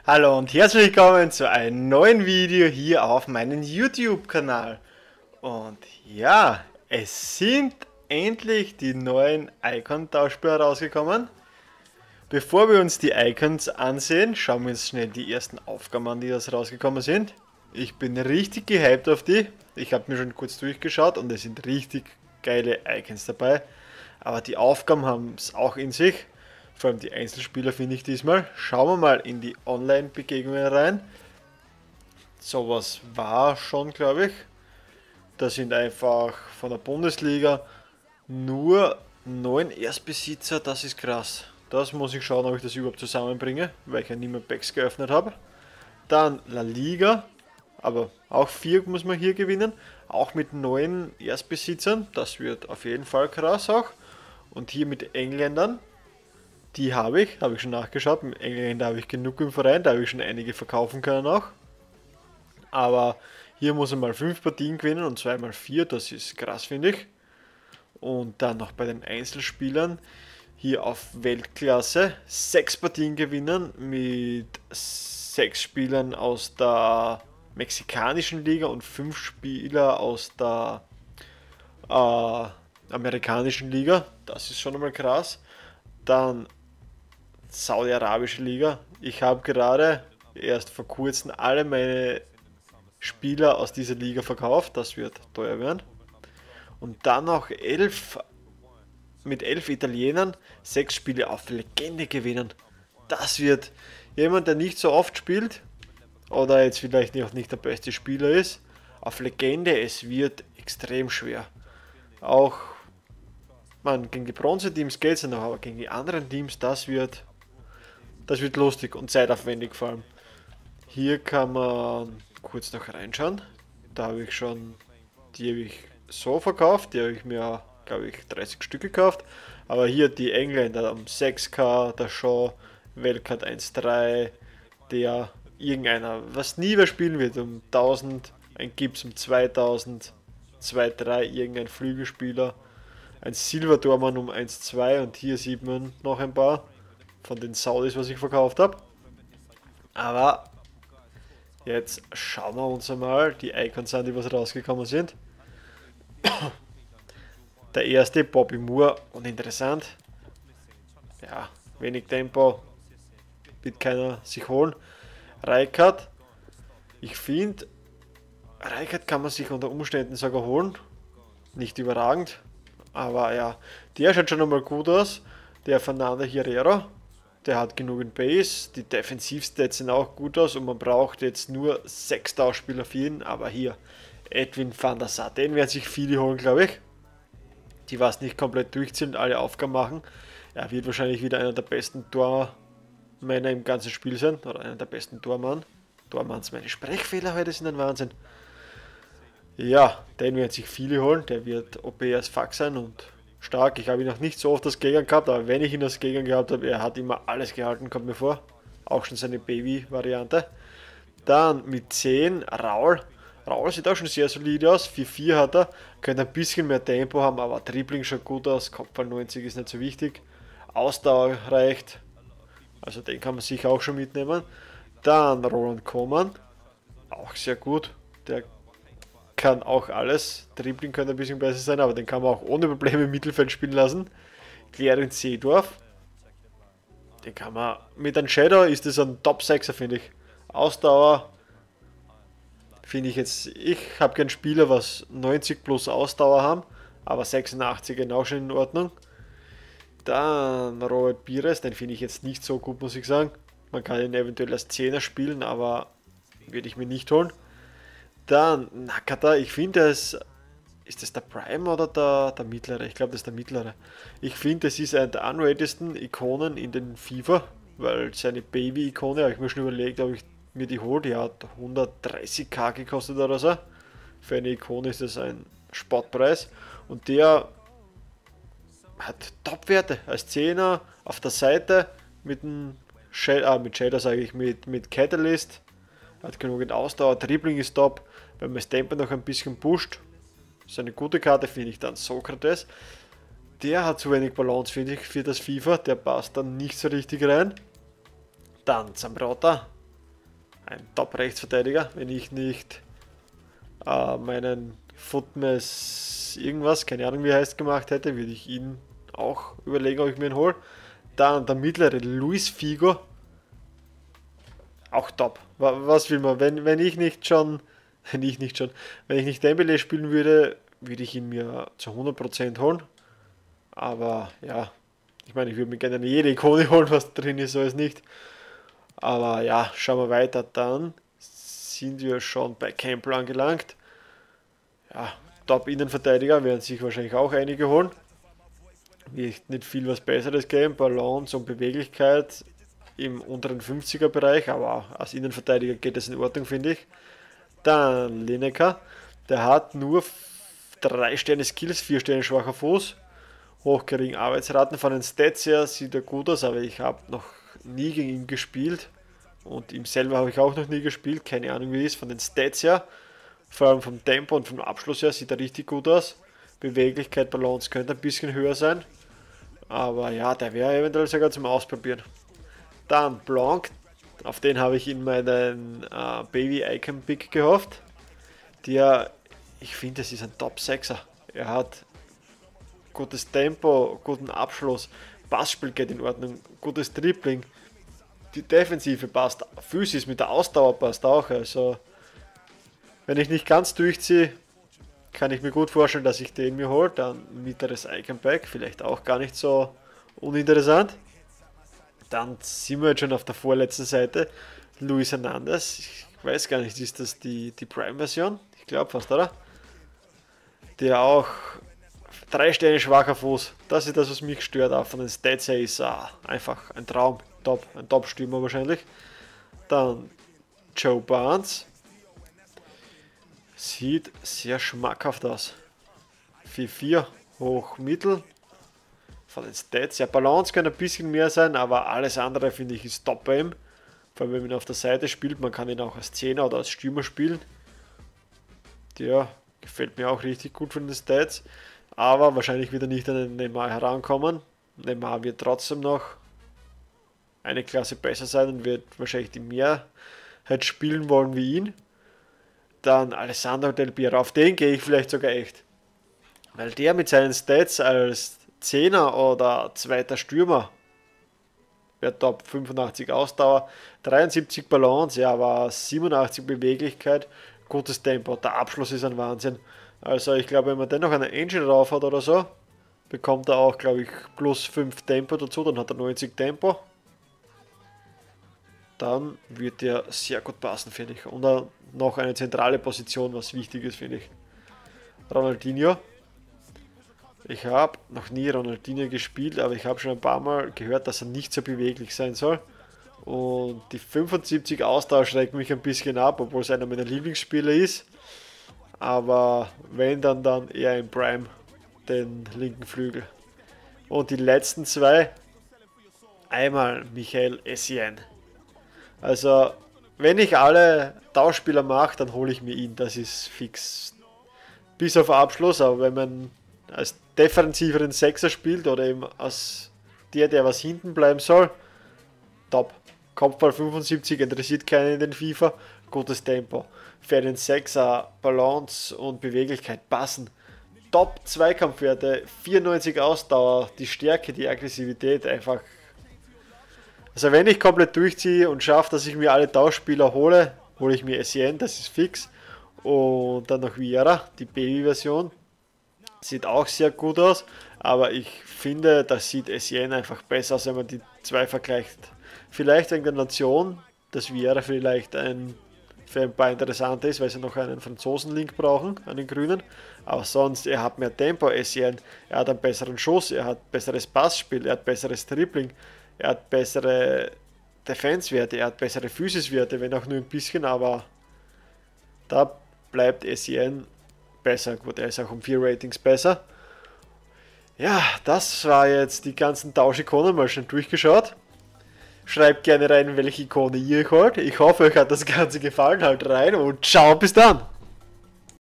Hallo und herzlich willkommen zu einem neuen Video hier auf meinem YouTube-Kanal. Und ja, es sind endlich die neuen Icon-Tauschspieler rausgekommen. Bevor wir uns die Icons ansehen, schauen wir uns schnell die ersten Aufgaben an, die das rausgekommen sind. Ich bin richtig gehypt auf die. Ich habe mir schon kurz durchgeschaut und es sind richtig geile Icons dabei. Aber die Aufgaben haben es auch in sich. Vor allem die Einzelspieler finde ich diesmal. Schauen wir mal in die Online-Begegnungen rein. Sowas war schon, glaube ich. Da sind einfach von der Bundesliga nur 9 Erstbesitzer. Das ist krass. Das muss ich schauen, ob ich das überhaupt zusammenbringe, weil ich ja nicht mehr Packs geöffnet habe. Dann La Liga. Aber auch 4 muss man hier gewinnen. Auch mit 9 Erstbesitzern. Das wird auf jeden Fall krass auch. Und hier mit Engländern. Die habe ich schon nachgeschaut. Mit Engländern habe ich genug im Verein, da habe ich schon einige verkaufen können auch. Aber hier muss er mal 5 Partien gewinnen und 2 mal 4, das ist krass, finde ich. Und dann noch bei den Einzelspielern hier auf Weltklasse 6 Partien gewinnen mit 6 Spielern aus der mexikanischen Liga und 5 Spieler aus der amerikanischen Liga. Das ist schon einmal krass. Dann Saudi-Arabische Liga. Ich habe gerade erst vor kurzem alle meine Spieler aus dieser Liga verkauft. Das wird teuer werden. Und dann noch 11 mit 11 Italienern 6 Spiele auf Legende gewinnen. Das wird jemand, der nicht so oft spielt oder jetzt vielleicht auch nicht der beste Spieler ist, auf Legende, es wird extrem schwer. Auch gegen die Bronze-Teams geht es ja noch, aber gegen die anderen Teams, das wird lustig und zeitaufwendig vor allem. Hier kann man kurz noch reinschauen. Da habe ich schon, die habe ich so verkauft, die habe ich mir, glaube ich, 30 Stück gekauft. Aber hier die Engländer um 6K, der Shaw, Weltcard 1.3, der irgendeiner, was nie mehr spielen wird, um 1000, ein Gibbs um 2000, 2.3, irgendein Flügelspieler, ein Silverdormann um 1.2 und hier sieht man noch ein paar von den Saudis, was ich verkauft habe. Aber jetzt schauen wir uns einmal die Icons an, die was rausgekommen sind. Der erste, Bobby Moore, uninteressant. Ja, wenig Tempo, wird keiner sich holen. Rijkaard, ich finde, Rijkaard kann man sich unter Umständen sogar holen. Nicht überragend, aber ja, der schaut schon einmal gut aus. Der Fernando Herrera, der hat genügend Base, die Defensivstats sehen auch gut aus und man braucht jetzt nur 6 Tauschspieler für ihn, aber hier, Edwin van der Sar, den werden sich viele holen, glaube ich. Die was nicht komplett durchziehen und alle Aufgaben machen. Er wird wahrscheinlich wieder einer der besten Tormänner im ganzen Spiel sein, oder einer der besten Tormanns, meine Sprechfehler heute sind ein Wahnsinn. Ja, den werden sich viele holen, der wird OP als Fuck sein und stark. Ich habe ihn noch nicht so oft das Gegner gehabt, aber wenn ich ihn das Gegner gehabt habe, er hat immer alles gehalten, kommt mir vor. Auch schon seine Baby-Variante. Dann mit 10 Raul. Raul sieht auch schon sehr solide aus. 4-4 hat er. Könnte ein bisschen mehr Tempo haben, aber Dribbling schaut gut aus. Kopfball 90 ist nicht so wichtig. Ausdauer reicht. Also den kann man sich auch schon mitnehmen. Dann Roland Koeman. Auch sehr gut. Der kann auch alles. Dribbling könnte ein bisschen besser sein, aber den kann man auch ohne Probleme im Mittelfeld spielen lassen. Clarence Seedorf. Den kann man mit einem Shadow ist das ein Top 6er, finde ich. Ausdauer finde ich jetzt. Ich habe gern Spieler, was 90 plus Ausdauer haben, aber 86 genau schon in Ordnung. Dann Robert Pires, den finde ich jetzt nicht so gut, muss ich sagen. Man kann ihn eventuell als 10er spielen, aber würde ich mir nicht holen. Dann Nakata, ich finde es. Ist das der Prime oder der mittlere? Ich glaube, das ist der mittlere. Ich finde, es ist einer der unratedsten Ikonen in den FIFA, weil seine Baby-Ikone, habe ich mir schon überlegt, ob ich mir die hole. Die hat 130k gekostet oder so. Für eine Ikone ist das ein Spottpreis. Und der hat Top-Werte als 10er auf der Seite mit dem mit Shader sage ich, mit Catalyst. Hat genügend Ausdauer, Dribbling ist top. Wenn man das Tempo noch ein bisschen pusht, ist eine gute Karte, finde ich. Dann Sokrates. Der hat zu wenig Balance, finde ich, für das FIFA. Der passt dann nicht so richtig rein. Dann Zambrotta. ein Top-Rechtsverteidiger, wenn ich nicht meinen Footmess irgendwas, keine Ahnung wie er heißt, gemacht hätte, würde ich ihn auch überlegen, ob ich mir ihn hole. Dann der mittlere Luis Figo, auch top. Was will man, wenn ich nicht schon, wenn ich nicht Dembele spielen würde, würde ich ihn mir zu 100% holen. Aber ja, ich meine, ich würde mir gerne jede Ikone holen, was drin ist, so ist nicht. Aber ja, schauen wir weiter. Dann sind wir schon bei Campbell angelangt. Ja, Top-Innenverteidiger werden sich wahrscheinlich auch einige holen. Wird nicht viel was Besseres geben. Balance und Beweglichkeit im unteren 50er-Bereich, aber als Innenverteidiger geht es in Ordnung, finde ich. Dann Lineker. Der hat nur 3 Sterne Skills, 4 Sterne schwacher Fuß. Hochgeringen Arbeitsraten. Von den Stats her sieht er gut aus, aber ich habe noch nie gegen ihn gespielt. Und ihm selber habe ich auch noch nie gespielt. Keine Ahnung wie es ist. Von den Stats her, vor allem vom Tempo und vom Abschluss her, sieht er richtig gut aus. Beweglichkeit, Balance könnte ein bisschen höher sein. Aber ja, der wäre eventuell sogar zum Ausprobieren. Dann Blanc. Auf den habe ich in meinen Baby-Icon-Pick gehofft. Ich finde, es ist ein Top-6er. Er hat gutes Tempo, guten Abschluss, Passspiel geht in Ordnung, gutes Dribbling, die Defensive passt, Physis mit der Ausdauer passt auch, also wenn ich nicht ganz durchziehe, kann ich mir gut vorstellen, dass ich den mir hole, dann mittleres Icon-Pack, vielleicht auch gar nicht so uninteressant. Dann sind wir jetzt schon auf der vorletzten Seite, Luis Hernandez, ich weiß gar nicht, ist das die Prime-Version? Ich glaube fast, oder? Der auch 3 Sterne schwacher Fuß. Das ist das, was mich stört. Auch von den Stats her ist einfach ein Traum. Top. Ein Top-Stürmer wahrscheinlich. Dann Joe Barnes. Sieht sehr schmackhaft aus. 4-4 hoch mittel. Von den Stats. Ja, Balance kann ein bisschen mehr sein, aber alles andere finde ich ist top bei ihm. Vor allem wenn man ihn auf der Seite spielt. Man kann ihn auch als Zehner oder als Stürmer spielen. Der gefällt mir auch richtig gut von den Stats. Aber wahrscheinlich wird er nicht an den Neymar herankommen. Neymar wird trotzdem noch eine Klasse besser sein und wird wahrscheinlich die Mehrheit spielen wollen wie ihn. Dann Alessandro Del Piero, auf den gehe ich vielleicht sogar echt. Weil der mit seinen Stats als Zehner oder zweiter Stürmer wäre top. 85 Ausdauer, 73 Balance, ja, aber 87 Beweglichkeit, gutes Tempo. Der Abschluss ist ein Wahnsinn. Also ich glaube, wenn man den noch eine Engine drauf hat oder so, bekommt er auch, glaube ich, plus 5 Tempo dazu, dann hat er 90 Tempo. Dann wird der sehr gut passen, finde ich. Und noch eine zentrale Position, was wichtig ist, finde ich. Ronaldinho. Ich habe noch nie Ronaldinho gespielt, aber ich habe schon ein paar Mal gehört, dass er nicht so beweglich sein soll. Und die 75 Ausdauer schreckt mich ein bisschen ab, obwohl es einer meiner Lieblingsspieler ist. Aber wenn, dann eher im Prime, den linken Flügel. Und die letzten zwei, einmal Michael Essien. Also, wenn ich alle Tauschspieler mache, dann hole ich mir ihn, das ist fix. Bis auf Abschluss, aber wenn man als defensiveren Sechser spielt oder eben als der was hinten bleiben soll, top. Kopfball 75 interessiert keinen in den FIFA, gutes Tempo. Für den Sechser Balance und Beweglichkeit passen. Top Zweikampfwerte, 94 Ausdauer, die Stärke, die Aggressivität einfach. Also wenn ich komplett durchziehe und schaffe, dass ich mir alle Tauschspieler hole, hole ich mir Essien, das ist fix. Und dann noch Vieira, die Baby-Version. Sieht auch sehr gut aus, aber ich finde, das sieht Essien einfach besser aus, wenn man die zwei vergleicht. Vielleicht wegen der Nation, dass Vieira vielleicht für ein paar interessant ist, weil sie noch einen Franzosen-Link brauchen, einen grünen. Aber sonst, er hat mehr Tempo, Essien, er hat einen besseren Schuss, er hat besseres Passspiel, er hat besseres Dribbling, er hat bessere Defense-Werte, er hat bessere Physis-Werte, wenn auch nur ein bisschen, aber da bleibt Essien besser. Gut, er ist auch um 4 Ratings besser. Ja, das war jetzt die ganzen Tauschikonen mal schon durchgeschaut. Schreibt gerne rein, welche Ikone ihr holt. Ich hoffe, euch hat das Ganze gefallen. Halt rein und ciao, bis dann!